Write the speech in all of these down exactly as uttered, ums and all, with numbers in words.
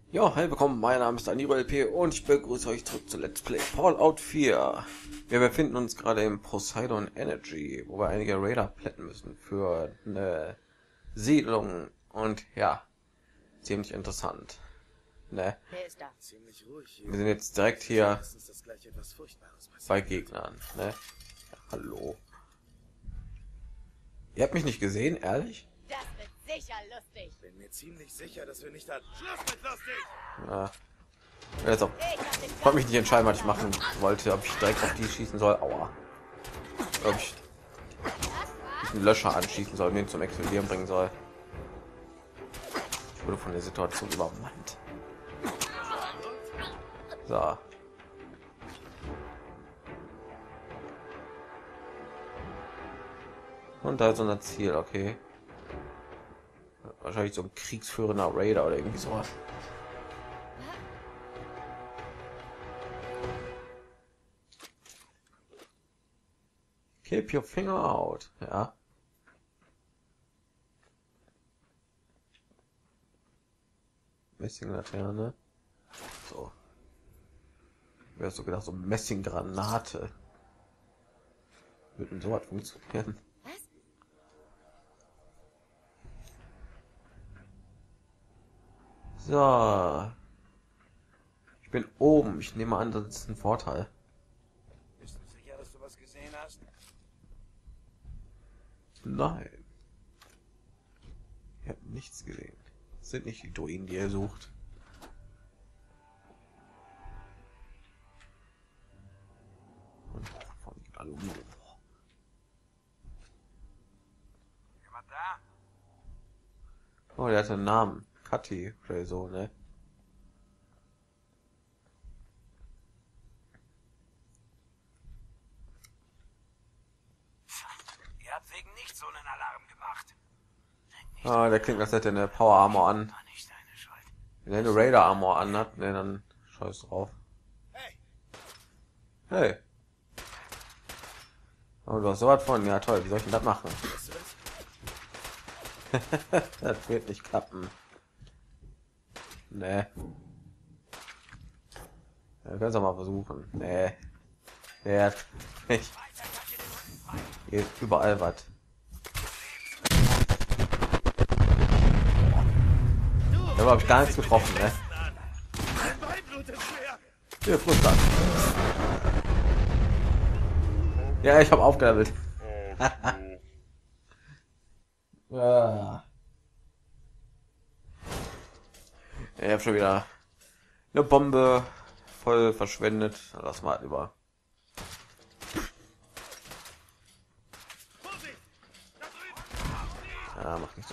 Ja, hi, willkommen, mein Name ist Daniro L P und ich begrüße euch zurück zu Let's Play Fallout vier. Wir befinden uns gerade im Poseidon Energy, wo wir einige Raider plätten müssen für eine Siedlung und ja, ziemlich interessant. Ne? Wer ist da? Ziemlich ruhig hier. Wir sind jetzt direkt hier Meistens das gleich etwas Furchtbares passiert. bei Gegnern. Ne? Ja, hallo. Ihr habt mich nicht gesehen, ehrlich? Das wird sicher lustig. Bin mir ziemlich sicher, dass wir nicht da... Schluss mit lustig! Ja. Jetzt auch. Ich hab den Ich konnte mich nicht entscheiden, was ich machen wollte, ob ich direkt auf die schießen soll. Aua. Ob ich einen Löscher anschießen soll, den zum Explodieren bringen soll. Ich wurde von der Situation übermannt. So. Und da ist unser Ziel, okay. Wahrscheinlich so ein kriegsführender Raider oder irgendwie sowas. Keep your finger out, ja. Messinglaterne. So. Wäre so gedacht, so Messinggranate. Würden so was funktionieren. Was? So. Ich bin oben. Ich nehme an, das ist ein Vorteil. Bist du sicher, dass du was gesehen hast? Nein. Ich habe nichts gesehen. Das sind nicht die Druiden, die er sucht. Und von Aluminium. Jemand da? Oh, der hat einen Namen. Kathi oder so, ne? Ihr habt wegen nicht so einen Alarm gemacht. Ah, der klingt, als hätte er eine Power Armor an. War nicht deine Schuld. Wenn er eine Raider Armor anhat, ne, dann scheiß drauf. Hey! Hey. Oh, du hast sowas von. Ja, toll. Wie soll ich denn das machen? Weißt du das? Das wird nicht klappen. Nee. Wir können es auch mal versuchen. Nee. Der nicht. Hier ist überall was. Da habe ich gar nichts getroffen, ne? Mein Bein blutet schwer. Hier, Frust an. Ja, ich habe aufgelevelt. Ja. Ich habe schon wieder eine Bombe voll verschwendet. Lass mal über. Vorsicht! Da drüben! Ja, mach nicht so.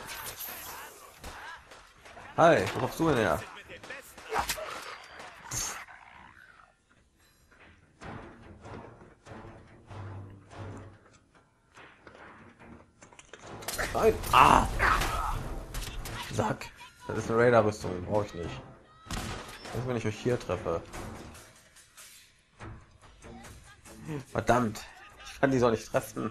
Hi, wo kommst du denn her? Mit den Besten! Nein. Ah! Sack. Das ist eine Raider-Rüstung, brauche ich nicht. Das, wenn ich euch hier treffe. Verdammt. Ich kann die so nicht treffen.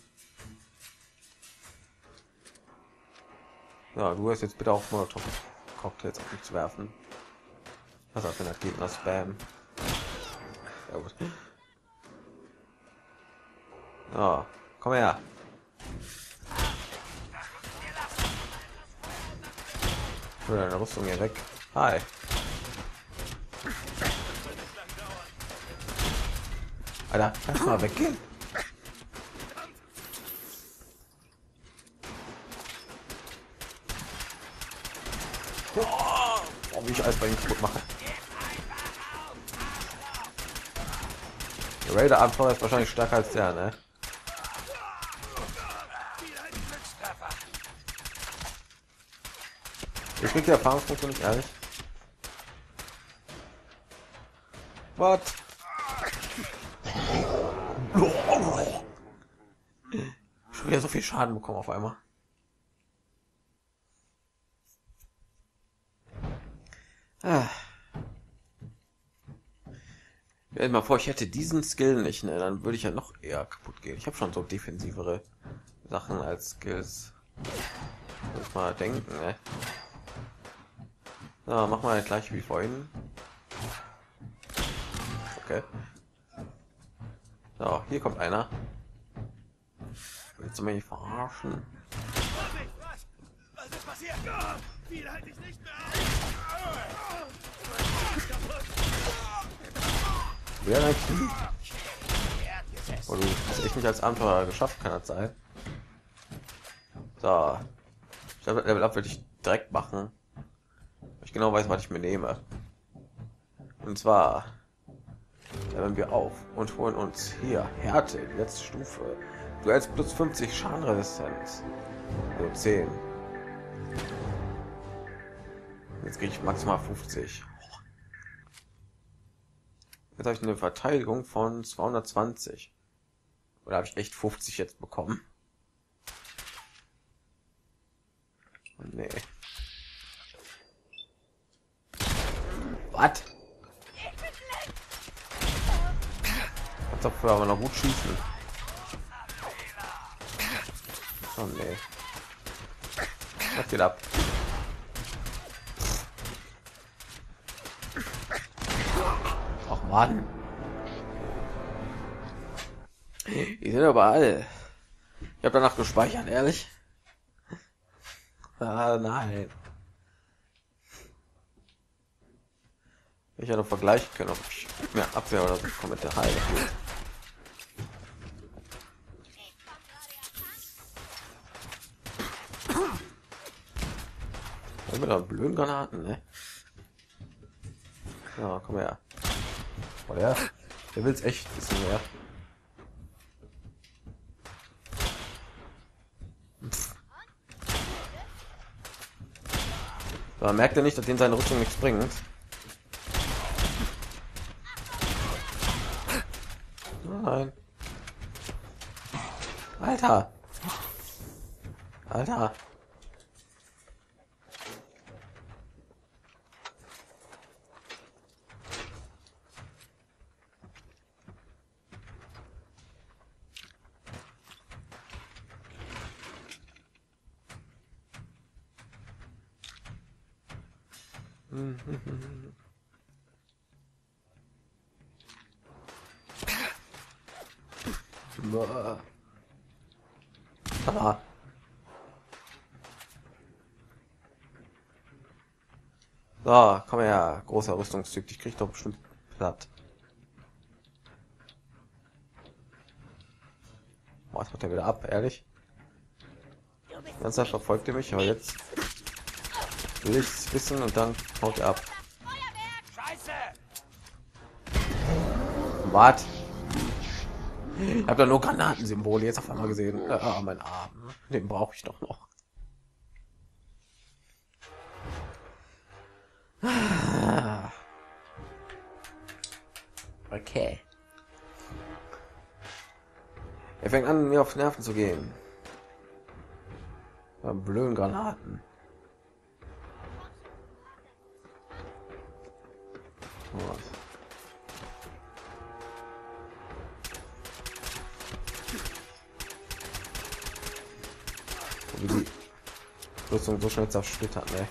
Ja, du hast jetzt bitte auch Molotov Cocktails auf mich zu werfen. Was auch wenn der Gegner Spam. Ja, gut. Ja, komm her. Ich will deine Rüstung hier weg. Hi. Alter, kannst du mal weggehen? Oh, wie ich alles bei ihm kaputt mache. Der Raider Abenteuer ist wahrscheinlich stärker als der, ne? Ich krieg die Erfahrungspunkte nicht, ehrlich. Was? Schon wieder so viel Schaden bekommen auf einmal. Ah. Stell dir mal vor, ich hätte diesen Skill nicht, ne? Dann würde ich ja noch eher kaputt gehen. Ich habe schon so defensivere Sachen als Skills. Muss mal denken, ne? Ja, mach mal gleich wie vorhin. Okay. So, hier kommt einer. Willst du mich verarschen? Vorsicht, was? Was ist passiert? Ja, viel halte ich nicht mehr aus. Wer ein Kind? Oh, du hast echt nicht als Abenteurer geschafft, kann das sein? So. Ich glaube, Level Up würde ich direkt machen. Ich genau weiß, was ich mir nehme. Und zwar leveln wir auf und holen uns hier Härte, die letzte Stufe. Du als plus fünfzig Schadenresistenz. Nur zehn. Jetzt kriege ich maximal fünfzig. Jetzt habe ich eine Verteidigung von zweihundertzwanzig. Oder habe ich echt fünfzig jetzt bekommen? Nee. Was? Kannst doch für aber noch gut schießen. Oh nee. Was geht ab? Ach Mann. Die sind überall. Ich habe danach gespeichert, ehrlich. Ah, nein. Ich hätte vergleichen können, ob ich mehr Abwehr oder so komplette Heil. Mit einer blöden Granaten, ne? Ja, komm her. Oh, der, der will's echt wissen, mehr. Da merkt er nicht, dass den seine Rüstung nichts bringt. Nein. Alter. Alter. Ah. So, komm her, großer Rüstungstyp, ich krieg doch bestimmt platt. Was macht er wieder ab, ehrlich? Ganz verfolgt er mich, aber jetzt will ich es wissen und dann haut er ab. Was? Ich habe da nur Granatensymbole jetzt auf einmal gesehen. Ah, mein Arm, den brauche ich doch noch. Okay. Er fängt an, mir auf Nerven zu gehen. Ja, blöden Granaten. Was? Wie die Rüstung so schnell zersplittert, ne?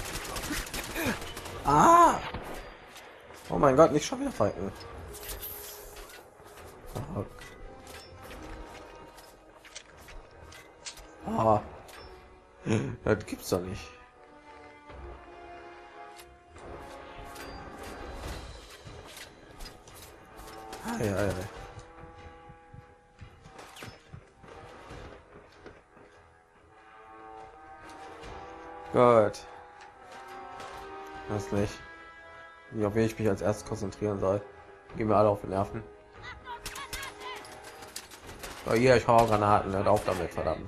Ah! Oh mein Gott, nicht schon wieder fighten. Ah. Das gibt's doch nicht. Ah, ja, ja. Gut. Das nicht. Wie auf wen ich mich als erstes konzentrieren soll. Gehen wir alle auf die Nerven. Oh, hier, ich hau Granaten, hört auf damit, verdammt.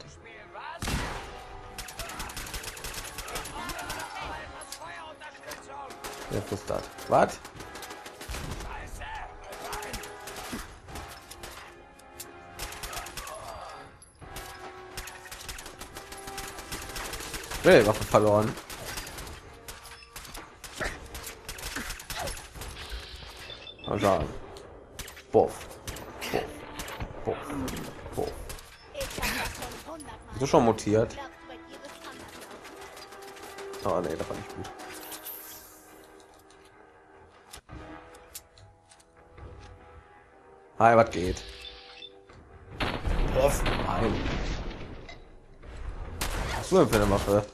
Wer ist das? Was? Hey, Waffe verloren. Mal schauen. Buff. Buff. Buff. Buff. Bist du schon mutiert? Oh nee, das war nicht gut. Ah, was geht? Off. Nein. Was für eine Waffe?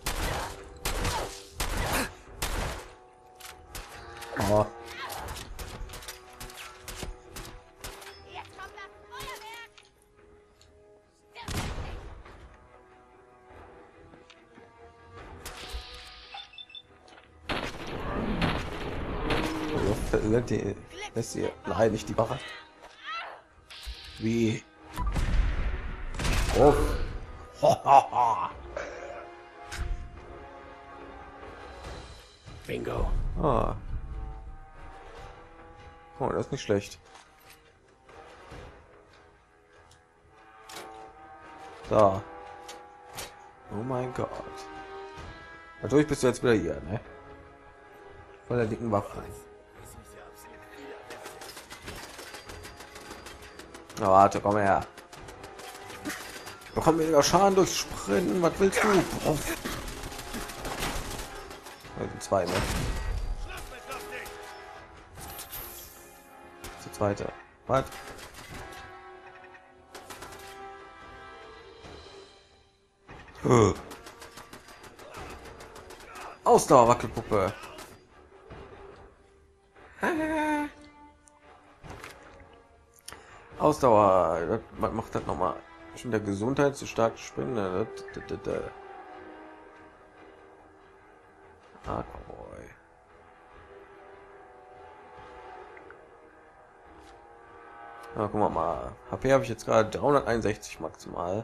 Oh. Jetzt kommt das Feuerwerk! Also, die lässt sie nein nicht die Waffe. Wie? Oh. Bingo. Ah. Oh, das ist nicht schlecht. So. Oh mein Gott. Natürlich bist du jetzt wieder hier, ne? Von der dicken Waffe. Na, warte, komm her. Ich bekomme weniger Schaden durch Sprinten. Was willst du? Oh. Also zwei, ne? Zu zweite. Was? Huh. Ausdauer Wackelpuppe. Ausdauer, das macht das noch mal schon der Gesundheit zu stark springen. Ne? Ah, boy. Ja, guck mal, mal. H P habe ich jetzt gerade dreihunderteinundsechzig maximal.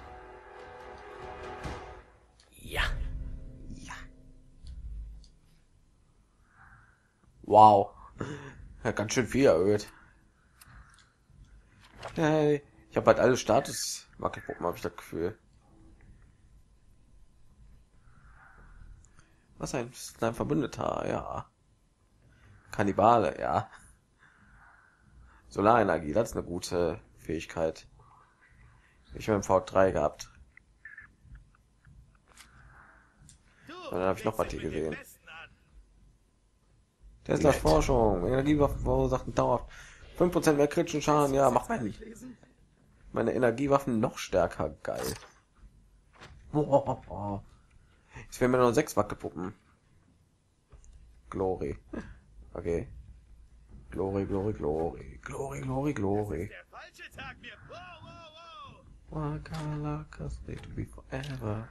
Ja. Ja. Wow. Hat ganz schön viel erhöht. Hey, ich habe halt alle Status Wackelpuppen, habe ich das Gefühl. Was ein, ein Verbündeter, ja. Kannibale, ja. Solarenergie, das ist eine gute Fähigkeit. Ich habe im V drei gehabt. Und dann habe ich noch was hier gesehen. Teslas Forschung, Energiewaffen verursachen dauerhaft fünf Prozent mehr kritischen Schaden. Ja, mach mein, meine Energiewaffen noch stärker. Geil. Jetzt fehlen mir noch sechs Wackelpuppen. Glory. Okay. Glory, Glory, Glory. Glory, Glory, Glory. Der falsche Tag mir. Wow, wow, wow. Wakala, cause they to be forever.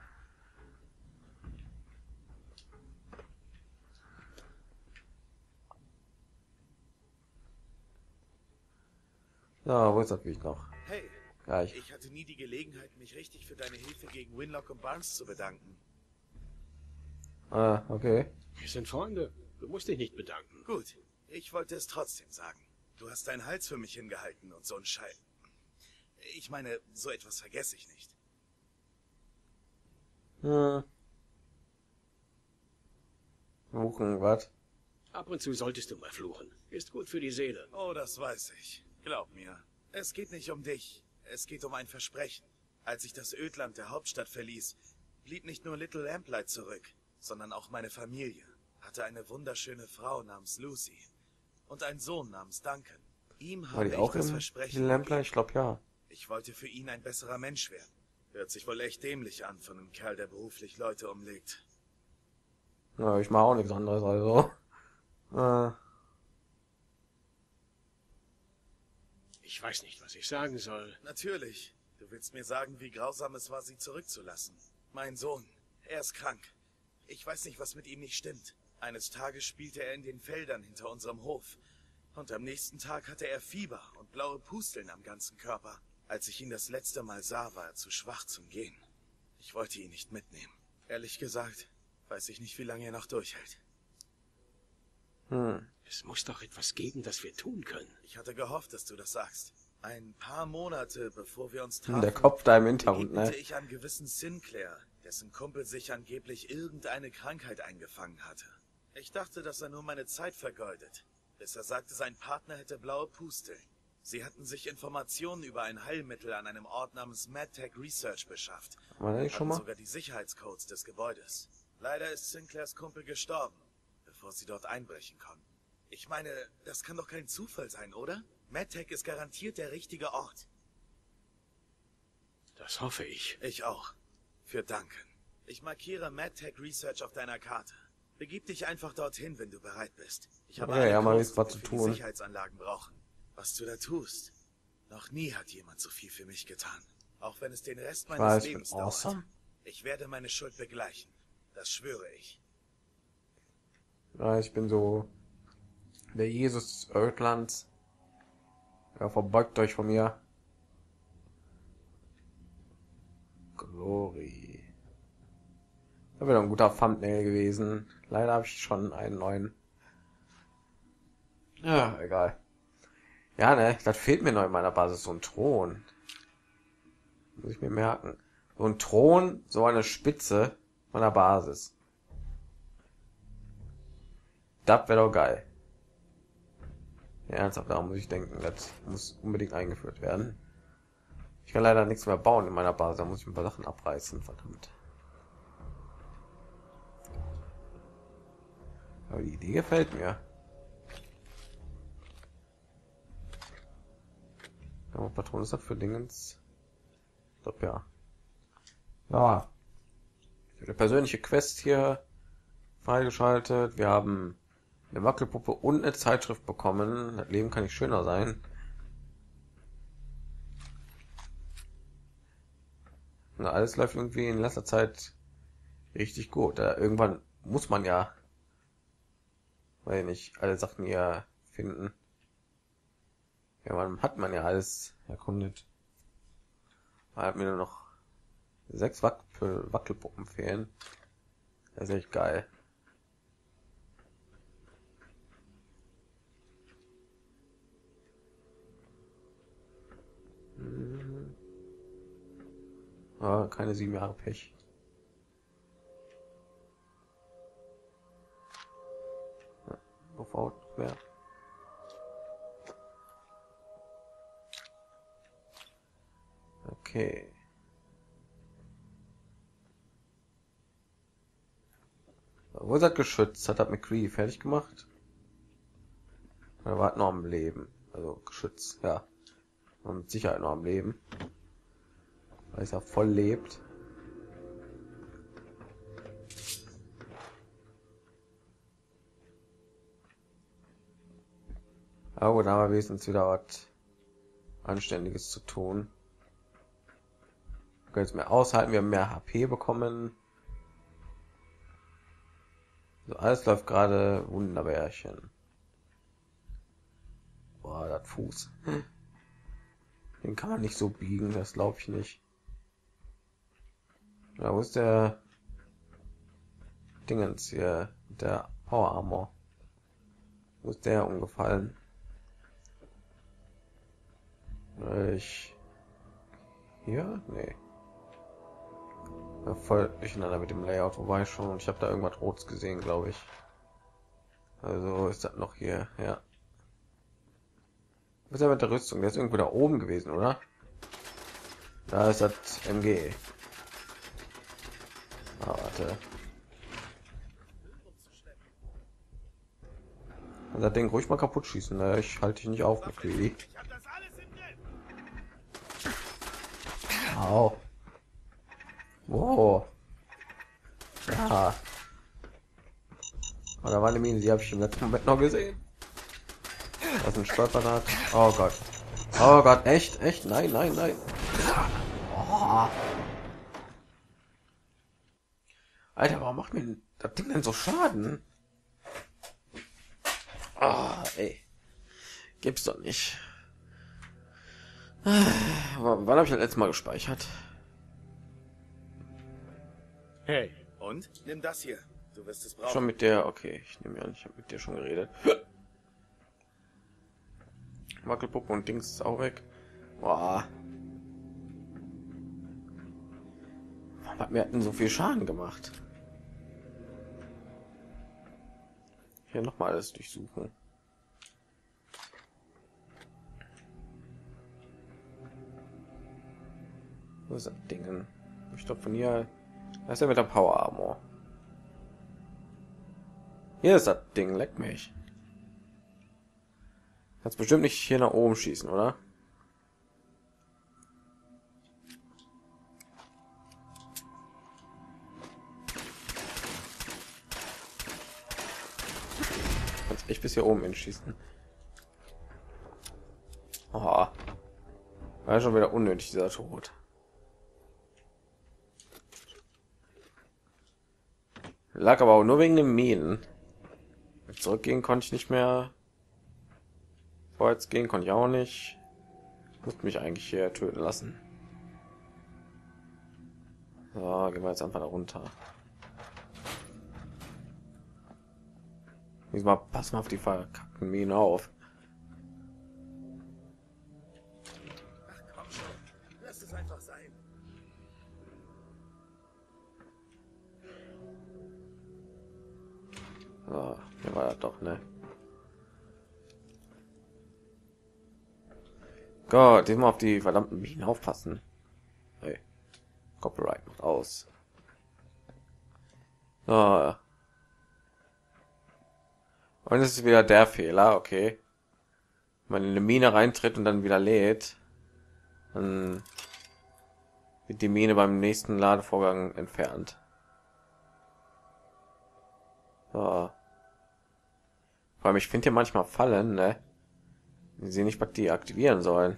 So, wo ist das Weg noch? Hey, Ja, ich, ich hatte nie die Gelegenheit, mich richtig für deine Hilfe gegen Winlock und Barnes zu bedanken. ah, okay. Wir sind Freunde. Du musst dich nicht bedanken. Gut, ich wollte es trotzdem sagen. Du hast deinen Hals für mich hingehalten und so ein Scheiß. Ich meine, so etwas vergesse ich nicht. Hm. Fluchen, was? Ab und zu solltest du mal fluchen. Ist gut für die Seele. Oh, das weiß ich. Glaub mir. Es geht nicht um dich. Es geht um ein Versprechen. Als ich das Ödland der Hauptstadt verließ, blieb nicht nur Little Lamplight zurück, sondern auch meine Familie. Hatte eine wunderschöne Frau namens Lucy und einen Sohn namens Duncan. Ihm War habe die ich auch das im Versprechen Lampler? gegeben. Ich glaube ja. Ich wollte für ihn ein besserer Mensch werden. Hört sich wohl echt dämlich an von einem Kerl, der beruflich Leute umlegt. Ja, ich mache auch nichts anderes, also. Äh, Ich weiß nicht, was ich sagen soll. Natürlich. Du willst mir sagen, wie grausam es war, sie zurückzulassen. Mein Sohn, er ist krank. Ich weiß nicht, was mit ihm nicht stimmt. Eines Tages spielte er in den Feldern hinter unserem Hof. Und am nächsten Tag hatte er Fieber und blaue Pusteln am ganzen Körper. Als ich ihn das letzte Mal sah, war er zu schwach zum Gehen. Ich wollte ihn nicht mitnehmen. Ehrlich gesagt, weiß ich nicht, wie lange er noch durchhält. hm. Es muss doch etwas geben, das wir tun können. Ich hatte gehofft, dass du das sagst. Ein paar Monate bevor wir uns Der trafen, Kopf da im Hintergrund, begegnete ne? ich einem gewissen Sinclair, dessen Kumpel sich angeblich irgendeine Krankheit eingefangen hatte. Ich dachte, dass er nur meine Zeit vergeudet, bis er sagte, sein Partner hätte blaue Pusteln. Sie hatten sich Informationen über ein Heilmittel an einem Ort namens MedTech Research beschafft. War der nicht schon Hatten mal? sogar die Sicherheitscodes des Gebäudes. Leider ist Sinclairs Kumpel gestorben, bevor sie dort einbrechen konnten. Ich meine, das kann doch kein Zufall sein, oder? MedTech ist garantiert der richtige Ort. Das hoffe ich. Ich auch. Für Duncan. Ich markiere MedTech Research auf deiner Karte. Begib dich einfach dorthin, wenn du bereit bist. Ich habe Okay, alle ja, mal Codes, wisst, was die zu wir für die tun. Sicherheitsanlagen brauchen. Was du da tust. Noch nie hat jemand so viel für mich getan. Auch wenn es den Rest meines weiß, Lebens bin awesome. dauert. Ich werde meine Schuld begleichen. Das schwöre ich. Ja, ich bin so der Jesus des Ödlands. Ja, verbeugt euch von mir. Glory. Das wäre ein guter Thumbnail gewesen. Leider habe ich schon einen neuen. Ja, egal. Ja, ne, das fehlt mir noch in meiner Basis, so ein Thron. Muss ich mir merken. So ein Thron, so eine Spitze meiner Basis. Das wäre doch geil. Ja, ernsthaft, daran muss ich denken, das muss unbedingt eingeführt werden. Ich kann leider nichts mehr bauen in meiner Basis, da muss ich ein paar Sachen abreißen, verdammt. Aber die Idee gefällt mir. Ja, Patron ist das für Dingens. Ich glaube ja. Ja. Eine persönliche Quest hier freigeschaltet. Wir haben eine Wackelpuppe und eine Zeitschrift bekommen. Das Leben kann nicht schöner sein. Na, alles läuft irgendwie in letzter Zeit richtig gut. Da irgendwann muss man ja, weil nicht alle Sachen hier finden. Ja, man hat man ja alles erkundet. Man hat mir nur noch sechs Wackel Wackelpuppen fehlen. Das ist echt geil. Hm. Ah, keine sieben Jahre Pech. Ja, auf mehr. Okay. Wo ist das Geschütz? Hat das McCree fertig gemacht? Er war noch am Leben. Also Geschütz, ja. Und mit Sicherheit noch am Leben. Weil es ja voll lebt. Aber gut, da haben wir wenigstens wieder was Anständiges zu tun. Wir können jetzt mehr aushalten, wir haben mehr H P bekommen. So, alles läuft gerade wunderbärchen. Boah, das Fuß. Den kann man nicht so biegen, das glaube ich nicht. Ja, wo ist der Dingens hier? Der Power Armor. Wo ist der umgefallen? Ich hier? Nee. Ja, voll durcheinander mit dem Layout, wobei schon, und ich habe da irgendwas Rotes gesehen, glaube ich. Also ist das noch hier, ja. Was ist ja mit der Rüstung? Der ist irgendwo da oben gewesen, oder? Da ist das M G. Ah, warte. Und das Ding ruhig mal kaputt schießen, ne? Ich halte dich nicht auf, McCready. Au. Wow. Ja. Oh, da war eine Mine, die habe ich im letzten Moment noch gesehen. Das ist ein Stolpernat. Oh Gott. Oh Gott, echt? Echt? Nein, nein, nein. Oh. Alter, warum macht mir das Ding denn so Schaden? Ah, oh, ey. Gibt's doch nicht. Wann habe ich das letzte Mal gespeichert? Hey. Und? Nimm das hier. Du wirst es brauchen. Schon mit der, okay, ich nehme an, ich habe mit dir schon geredet. Wackelpuppe und Dings ist auch weg. Boah. Warum hat mir denn so viel Schaden gemacht? Hier noch mal alles durchsuchen. Wo ist das Ding? Ich glaube von hier. Das ist ja mit der Power Armor. Hier ist das Ding, leck mich. Kannst bestimmt nicht hier nach oben schießen, oder? Kannst echt bis hier oben hinschießen. Oh. War schon wieder unnötig, dieser Tod. Lag aber auch nur wegen den Minen. Zurückgehen konnte ich nicht mehr. Vorwärts gehen konnte ich auch nicht. Musste mich eigentlich hier töten lassen. So, gehen wir jetzt einfach da runter. Diesmal passen wir auf die verkackten Minen auf. Ach komm schon, lass es einfach sein. So, hier war das doch, ne? Gott, immer auf die verdammten Minen aufpassen. Hey, Copyright macht aus. So. Und es ist wieder der Fehler, okay. Wenn man in eine Mine reintritt und dann wieder lädt, dann wird die Mine beim nächsten Ladevorgang entfernt. So. Vor allem, ich finde hier manchmal Fallen, ne? Ich sehe nicht, was die aktivieren sollen.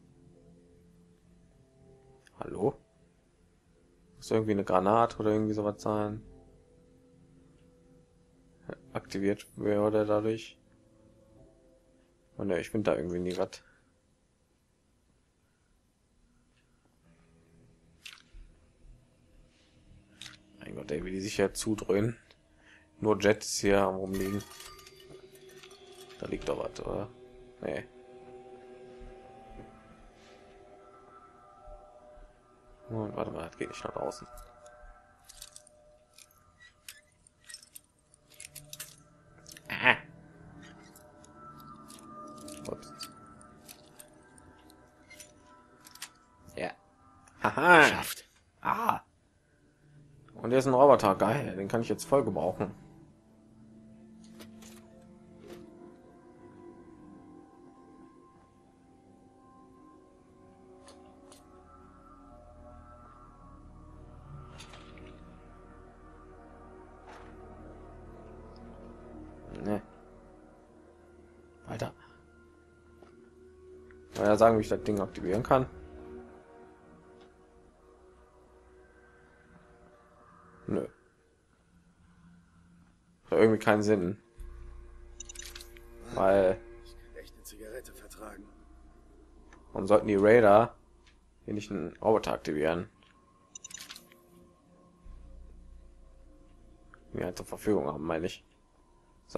Hallo? Muss irgendwie eine Granate oder irgendwie sowas sein? Aktiviert wurde dadurch. Und ne, ich finde da irgendwie nie was. Mein Gott, ey, wie die sich ja zudröhnen. Nur Jets hier am rumliegen. Da liegt doch was, oder? Nee. Oh, warte mal, das geht nicht nach draußen. Ah. Ups. Ja. Haha. Geschafft. Ah. Und der ist ein Roboter, geil. Den kann ich jetzt voll gebrauchen. Ne. Weiter. Kann ja sagen, wie ich das Ding aktivieren kann. Nö. Hat irgendwie keinen Sinn. Weil, Ich kann echt eine Zigarette vertragen. warum sollten die Raider hier nicht einen Roboter aktivieren? Die halt zur Verfügung haben, meine ich. So.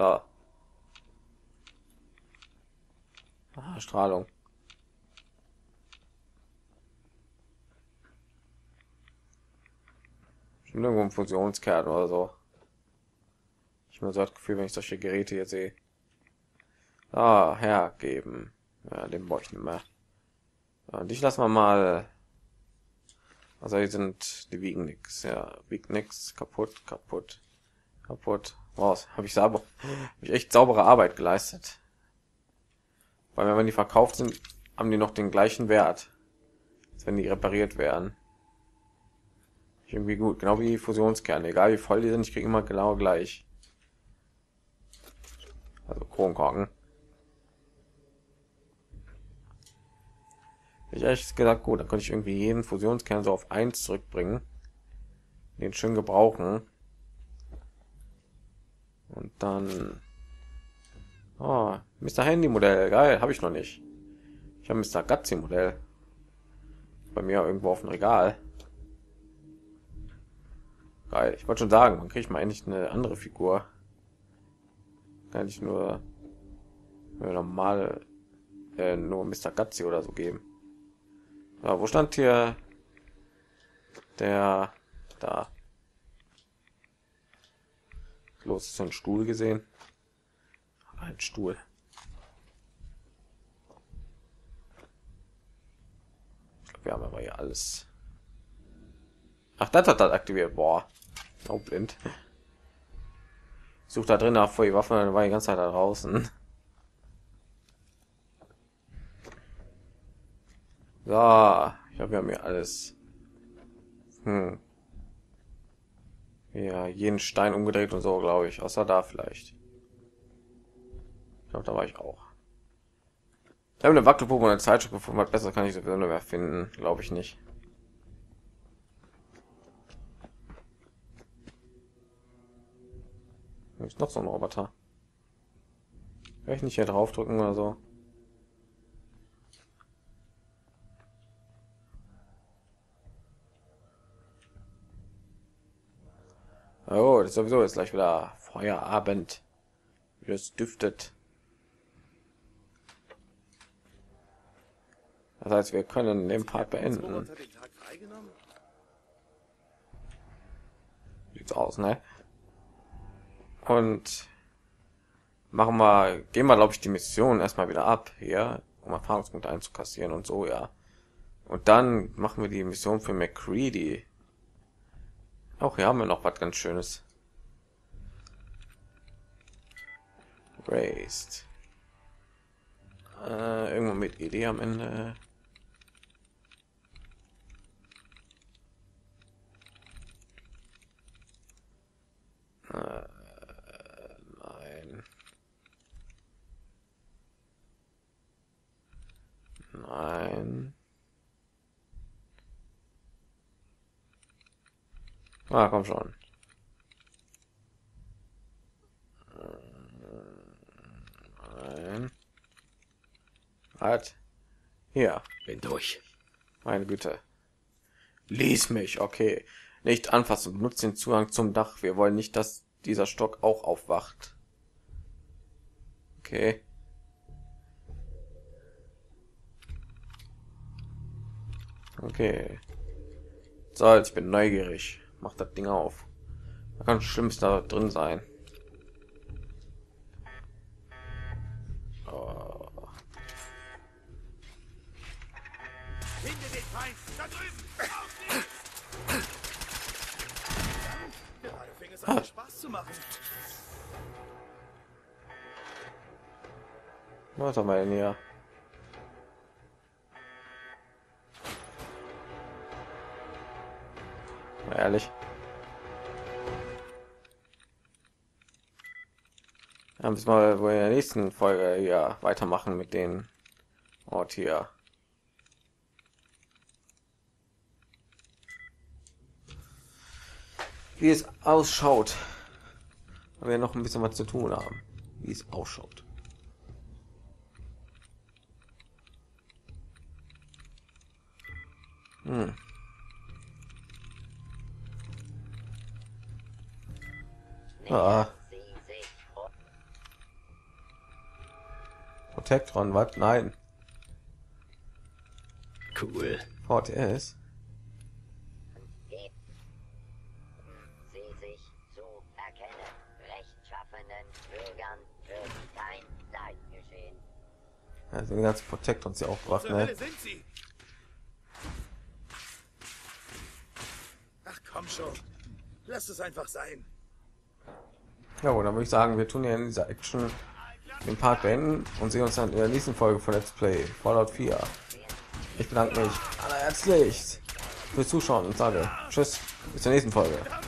Ah, Strahlung. Schon irgendwo ein Fusionskern oder so. Ich habe so das Gefühl, wenn ich solche Geräte hier sehe. Ah, hergeben. Ja, den brauche ich nicht mehr. Ja, und ich lasse mal mal. Also die sind, die wiegen nix. Ja, wiegt nix. Kaputt, kaputt, kaputt. Raus. Habe ich sauber, habe ich echt saubere Arbeit geleistet. Weil wenn die verkauft sind, haben die noch den gleichen Wert, als wenn die repariert werden. Irgendwie gut, genau wie Fusionskerne. Egal wie voll die sind, ich kriege immer genau gleich. Also Kronkorken. Ich ehrlich gesagt gut, dann könnte ich irgendwie jeden Fusionskern so auf eins zurückbringen, den schön gebrauchen und dann oh, Mister Handy Modell, geil, habe ich noch nicht. Ich habe Mister Gazzi Modell bei mir irgendwo auf dem Regal. Geil, ich wollte schon sagen, man kriegt mal endlich eine andere Figur. Kann ich nur, nur normal äh, nur Mister Gazzi oder so geben. Ja, wo stand hier der da? Los, ist so ein Stuhl gesehen. Ein Stuhl. Ich glaube, wir haben aber hier alles. Ach, das hat das aktiviert. Boah, auch blind. Sucht da drin nach vor die Waffe, dann war die ganze Zeit da draußen. So, ich habe ja mir alles. Hm. Ja, jeden Stein umgedreht und so, glaube ich. Außer da vielleicht. Ich glaube, da war ich auch. Ich habe eine Wackelpuppe und eine Zeitschrift gefunden. Was besser kann ich sowieso nicht mehr finden, glaube ich nicht. Da ist noch so ein Roboter. Kann ich nicht hier drauf drücken oder so? Oh, das ist sowieso jetzt gleich wieder Feierabend. Wie es düftet. Das heißt, wir können den Part beenden. Sieht's aus, ne? Und machen wir, gehen wir, glaube ich, die Mission erstmal wieder ab hier, um Erfahrungspunkte einzukassieren und so, ja. Und dann machen wir die Mission für McCready. Auch hier haben wir noch was ganz Schönes. Raised. Äh, irgendwo mit Idee am Ende. Äh, nein. Nein. Ah, komm schon. Nein. Halt. Hier. Bin durch. Meine Güte. Lies mich, okay. Nicht anfassen, benutzt den Zugang zum Dach. Wir wollen nicht, dass dieser Stock auch aufwacht. Okay. Okay. So, ich bin neugierig. Mach das Ding auf. Da kann Schlimmes da drin sein. Oh. Finde den Feind da drüben. Gerade fing es an, Spaß zu machen. Was haben wir denn hier? Mal ehrlich. Ja, müssen wir wohl in der nächsten Folge ja weitermachen mit den Ort hier. Wie es ausschaut. Weil wir noch ein bisschen was zu tun haben. Wie es ausschaut. Hm. Ah. Protektron, was? Nein. Cool. V T S. Sie sich zu erkennen. Rechtschaffenen Bürgern wird kein Leid geschehen. Also die ganze Protektron sie auch gebracht, Zur ne? Hölle sind sie. Ach komm schon. Lass es einfach sein. Ja, dann würde ich sagen, wir tun ja in dieser Action den Part beenden und sehen uns dann in der nächsten Folge von Let's Play Fallout vier. Ich bedanke mich allerherzlichst fürs Zuschauen und sage Tschüss, bis zur nächsten Folge.